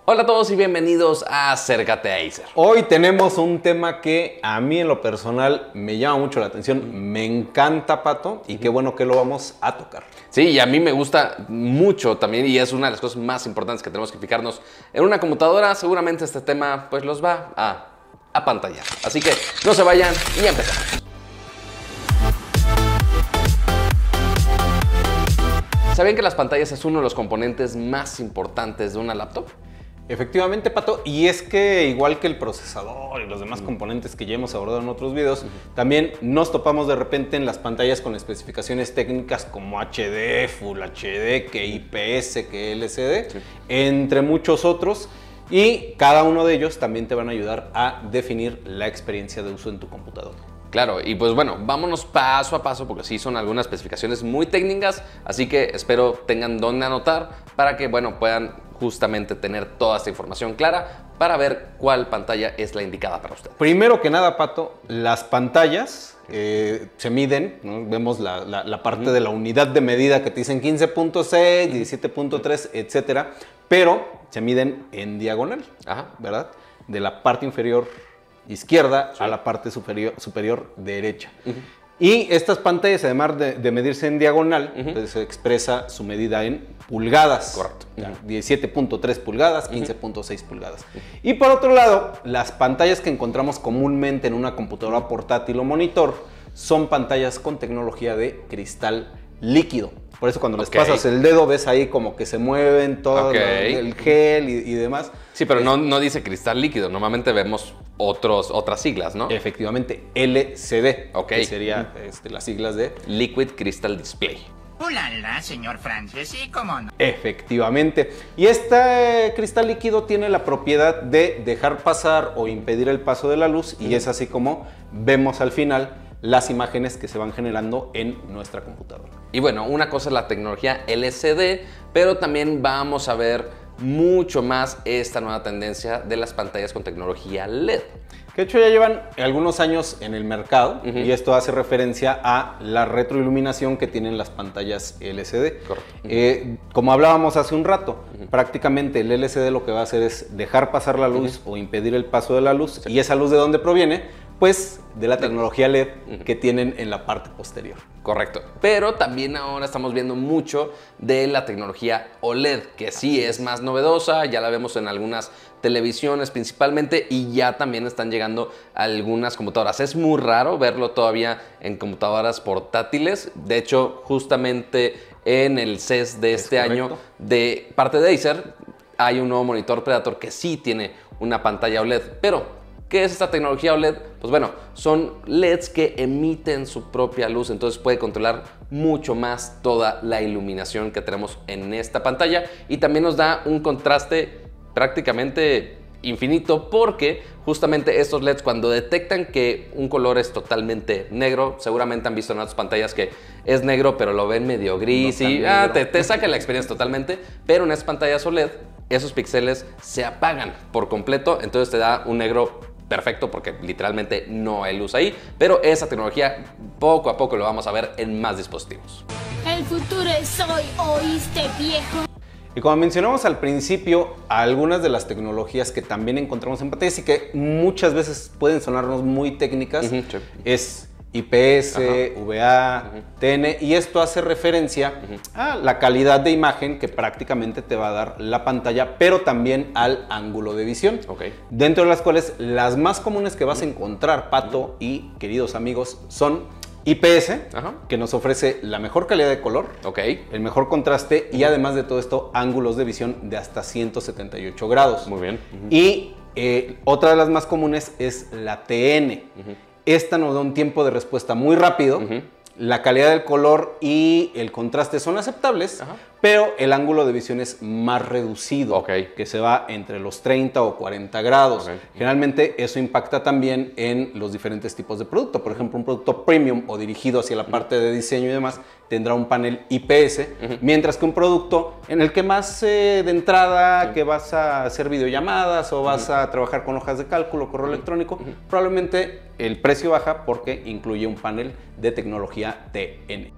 Hola a todos y bienvenidos a Acércate a Acer. Hoy tenemos un tema que a mí en lo personal me llama mucho la atención, me encanta, Pato, y qué bueno que lo vamos a tocar. Sí, y a mí me gusta mucho también y es una de las cosas más importantes que tenemos que fijarnos en una computadora. Seguramente este tema pues los va a apantallar. Así que no se vayan y ya empezamos. ¿Sabían que las pantallas es uno de los componentes más importantes de una laptop? Efectivamente, Pato, y es que igual que el procesador y los demás componentes que ya hemos abordado en otros videos, también nos topamos de repente en las pantallas con especificaciones técnicas como HD, Full HD, que IPS, que LCD, entre muchos otros, y cada uno de ellos también te van a ayudar a definir la experiencia de uso en tu computadora. Claro, y pues bueno, vámonos paso a paso porque sí son algunas especificaciones muy técnicas, así que espero tengan donde anotar para que bueno, puedan justamente tener toda esta información clara para ver cuál pantalla es la indicada para usted. Primero que nada, Pato, las pantallas se miden, ¿no? Vemos la parte de la unidad de medida que te dicen 15.6, 17.3, etcétera, pero se miden en diagonal, ¿verdad? De la parte inferior izquierda a la parte superior derecha. Y estas pantallas, además de medirse en diagonal, pues se expresa su medida en pulgadas. Correcto. 17.3 pulgadas, 15.6 pulgadas. Y por otro lado, las pantallas que encontramos comúnmente en una computadora portátil o monitor son pantallas con tecnología de cristal líquido. Por eso cuando les pasas el dedo ves ahí como que se mueven todo el gel y demás. Sí, pero no dice cristal líquido. Normalmente vemos otras siglas, ¿no? Efectivamente, LCD, que sería las siglas de Liquid Crystal Display. ¡Ulala, señor Francis! ¿Y cómo no? Efectivamente. Y este cristal líquido tiene la propiedad de dejar pasar o impedir el paso de la luz y es así como vemos al final las imágenes que se van generando en nuestra computadora. Y bueno, una cosa es la tecnología LCD, pero también vamos a ver mucho más esta nueva tendencia de las pantallas con tecnología LED. Que de hecho ya llevan algunos años en el mercado y esto hace referencia a la retroiluminación que tienen las pantallas LCD. Correcto. Como hablábamos hace un rato, prácticamente el LCD lo que va a hacer es dejar pasar la luz o impedir el paso de la luz. ¿Y esa luz de dónde proviene? Pues de la tecnología LED que tienen en la parte posterior. Correcto. Pero también ahora estamos viendo mucho de la tecnología OLED, que sí es más novedosa, ya la vemos en algunas televisiones principalmente y ya también están llegando a algunas computadoras. Es muy raro verlo todavía en computadoras portátiles. De hecho, justamente en el CES de este año de parte de Acer hay un nuevo monitor Predator que sí tiene una pantalla OLED, pero ¿qué es esta tecnología OLED? Pues bueno, son LEDs que emiten su propia luz, entonces puede controlar mucho más toda la iluminación que tenemos en esta pantalla y también nos da un contraste prácticamente infinito porque justamente estos LEDs cuando detectan que un color es totalmente negro, seguramente han visto en otras pantallas que es negro pero lo ven medio gris y te saca la experiencia totalmente, pero en estas pantallas OLED esos píxeles se apagan por completo, entonces te da un negro perfecto porque literalmente no hay luz ahí, pero esa tecnología poco a poco lo vamos a ver en más dispositivos. El futuro es hoy, ¿oíste, viejo? Y como mencionamos al principio, algunas de las tecnologías que también encontramos en pantallas y que muchas veces pueden sonarnos muy técnicas es IPS, VA, TN, y esto hace referencia a la calidad de imagen que prácticamente te va a dar la pantalla, pero también al ángulo de visión. Dentro de las cuales las más comunes que vas a encontrar, Pato y queridos amigos, son IPS, que nos ofrece la mejor calidad de color, el mejor contraste y además de todo esto, ángulos de visión de hasta 178 grados. Muy bien. Y otra de las más comunes es la TN. Esta nos da un tiempo de respuesta muy rápido, la calidad del color y el contraste son aceptables, pero el ángulo de visión es más reducido, que se va entre los 30 o 40 grados. Generalmente eso impacta también en los diferentes tipos de producto. Por ejemplo, un producto premium o dirigido hacia la parte de diseño y demás tendrá un panel IPS, mientras que un producto en el que más de entrada, que vas a hacer videollamadas o vas a trabajar con hojas de cálculo, correo electrónico, probablemente el precio baja porque incluye un panel de tecnología TN.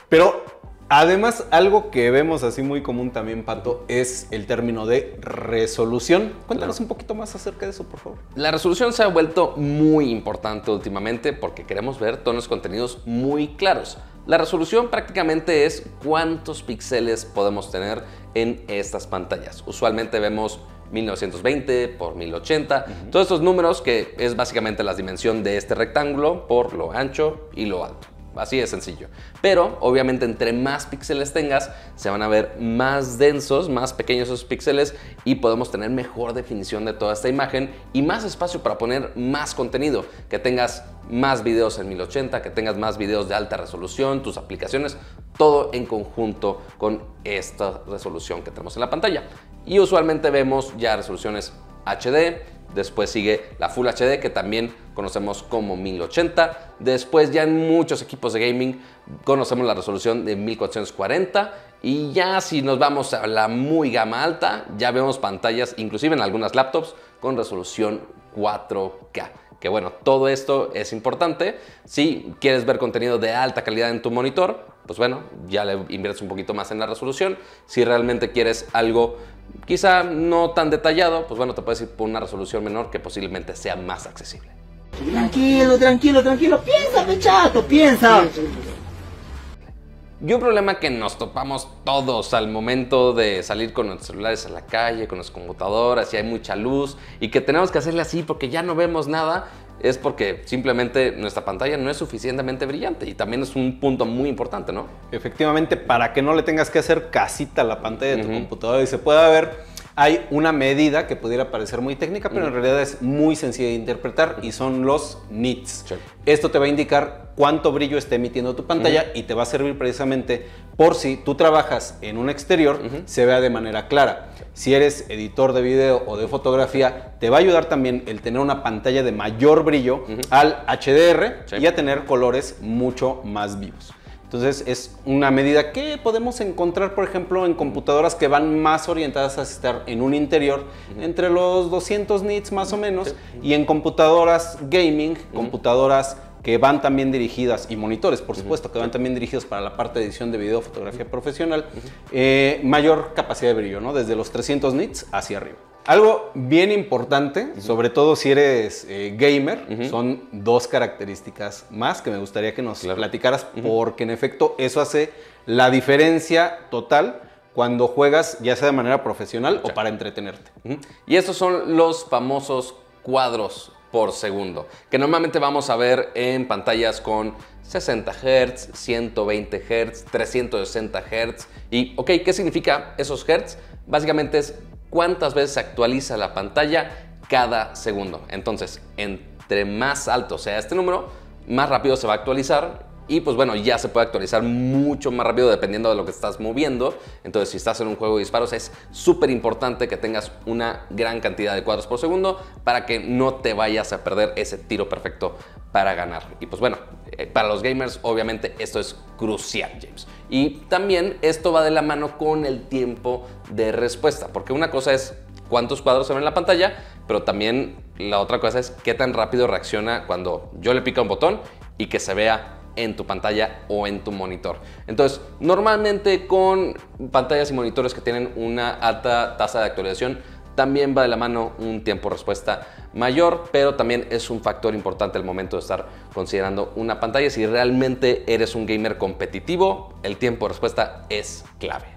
Pero además, algo que vemos así muy común también, Pato, es el término de resolución. Cuéntanos un poquito más acerca de eso, por favor. La resolución se ha vuelto muy importante últimamente porque queremos ver tonos de contenidos muy claros. La resolución prácticamente es cuántos píxeles podemos tener en estas pantallas. Usualmente vemos 1920 por 1080, todos estos números que es básicamente la dimensión de este rectángulo por lo ancho y lo alto. Así de sencillo. Pero obviamente entre más píxeles tengas, se van a ver más densos, más pequeños esos píxeles y podemos tener mejor definición de toda esta imagen y más espacio para poner más contenido. Que tengas más videos en 1080, que tengas más videos de alta resolución, tus aplicaciones, todo en conjunto con esta resolución que tenemos en la pantalla. Y usualmente vemos ya resoluciones HD. Después sigue la Full HD, que también conocemos como 1080. Después ya en muchos equipos de gaming conocemos la resolución de 1440. Y ya si nos vamos a la muy gama alta, ya vemos pantallas, inclusive en algunas laptops, con resolución 4K. Que bueno, todo esto es importante. Si quieres ver contenido de alta calidad en tu monitor, pues bueno, ya le inviertes un poquito más en la resolución. Si realmente quieres algo quizá no tan detallado, pues bueno, te puedes ir por una resolución menor que posiblemente sea más accesible. Tranquilo, tranquilo, tranquilo. Piensa, pechato, piensa. Y un problema que nos topamos todos al momento de salir con nuestros celulares a la calle, con nuestras computadoras, y hay mucha luz y que tenemos que hacerle así porque ya no vemos nada, es porque simplemente nuestra pantalla no es suficientemente brillante y también es un punto muy importante, ¿no? Efectivamente, para que no le tengas que hacer casita a la pantalla de tu computadora y se pueda ver, hay una medida que pudiera parecer muy técnica, pero en realidad es muy sencilla de interpretar y son los nits. Sí. Esto te va a indicar cuánto brillo está emitiendo tu pantalla y te va a servir precisamente por si tú trabajas en un exterior, se vea de manera clara. Si eres editor de video o de fotografía, te va a ayudar también el tener una pantalla de mayor brillo al HDR y a tener colores mucho más vivos. Entonces es una medida que podemos encontrar, por ejemplo, en computadoras que van más orientadas a estar en un interior, entre los 200 nits más o menos, y en computadoras gaming, computadoras que van también dirigidas, y monitores, por supuesto, que van también dirigidos para la parte de edición de video, fotografía profesional, mayor capacidad de brillo, ¿no? Desde los 300 nits hacia arriba. Algo bien importante, sobre todo si eres gamer, son dos características más que me gustaría que nos platicaras, porque en efecto eso hace la diferencia total cuando juegas, ya sea de manera profesional o para entretenerte. Y estos son los famosos cuadros por segundo, que normalmente vamos a ver en pantallas con 60 Hz, 120 Hz, 360 Hz. Y, ok, ¿qué significa esos Hz? Básicamente es cuántas veces se actualiza la pantalla cada segundo. Entonces, entre más alto sea este número, más rápido se va a actualizar. Y pues bueno, ya se puede actualizar mucho más rápido dependiendo de lo que estás moviendo. Entonces, si estás en un juego de disparos, es súper importante que tengas una gran cantidad de cuadros por segundo para que no te vayas a perder ese tiro perfecto para ganar. Y pues bueno, para los gamers obviamente esto es crucial, James. Y también esto va de la mano con el tiempo de respuesta, porque una cosa es cuántos cuadros se ven en la pantalla, pero también la otra cosa es qué tan rápido reacciona cuando yo le pico un botón y que se vea en tu pantalla o en tu monitor. Entonces, normalmente con pantallas y monitores que tienen una alta tasa de actualización, también va de la mano un tiempo de respuesta mayor, pero también es un factor importante al momento de estar considerando una pantalla. Si realmente eres un gamer competitivo, el tiempo de respuesta es clave.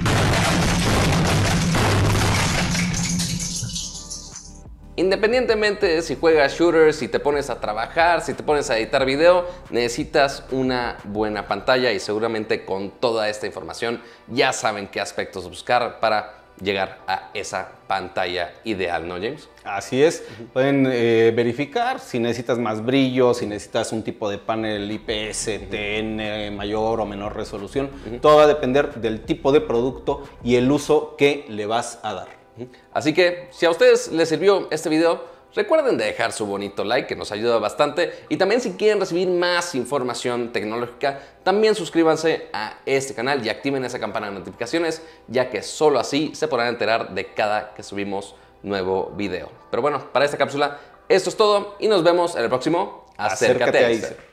Independientemente de si juegas shooters, si te pones a trabajar, si te pones a editar video, necesitas una buena pantalla y seguramente con toda esta información ya saben qué aspectos buscar para llegar a esa pantalla ideal, ¿no, James? Así es. Pueden verificar si necesitas más brillo, si necesitas un tipo de panel IPS, TN, mayor o menor resolución. Todo va a depender del tipo de producto y el uso que le vas a dar. Así que si a ustedes les sirvió este video, recuerden de dejar su bonito like que nos ayuda bastante, y también si quieren recibir más información tecnológica, también suscríbanse a este canal y activen esa campana de notificaciones, ya que solo así se podrán enterar de cada que subimos nuevo video. Pero bueno, para esta cápsula esto es todo y nos vemos en el próximo Acércate a Acer.